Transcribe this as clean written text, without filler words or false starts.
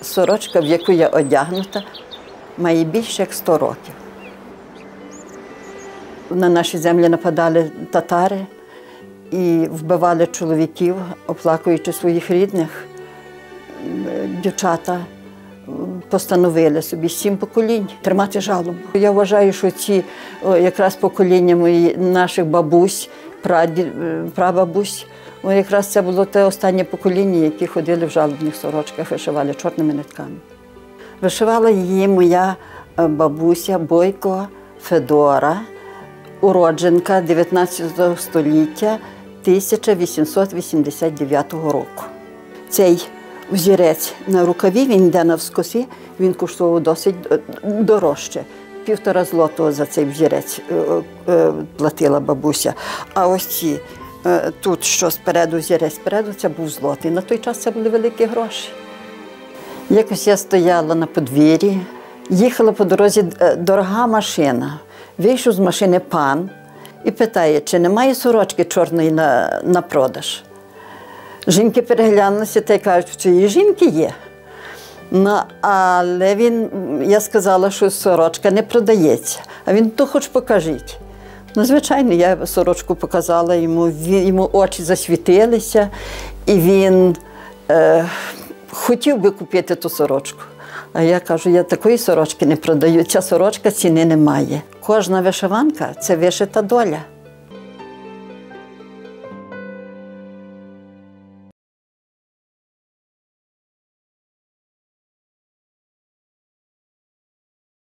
сорочка, в яку я одягнута, має більше як 100 років. На наші землі нападали татари і вбивали чоловіків, оплакуючи своїх рідних. Дівчата постановили собі 7 поколінь тримати жалобу. Я вважаю, що ці якраз покоління наших бабусь, прабабусь, якраз це було те останнє покоління, які ходили в жалобних сорочках, вишивали чорними нитками. Вишивала її моя бабуся Бойко Федора, уродженка 19 століття 1889 року. Цей взірець на рукаві, він йде навскоси, він коштував досить дорожче. 1,5 злотого за цей взірець платила бабуся. А ось ці, тут, що спереду, взірець спереду, це був злотий. На той час це були великі гроші. Якось я стояла на подвір'ї, їхала по дорозі дорога машина. Вийшов з машини пан і питає, чи немає сорочки чорної на продаж. Жінки переглянулися та й кажуть, що і жінки є. Але я сказала, що сорочка не продається. А він, то хоч покажіть. Звичайно, я сорочку показала йому очі засвітилися, і він хотів би купити ту сорочку. А я кажу, я такої сорочки не продаю, ця сорочка ціни не має. Кожна вишиванка – це вишита доля.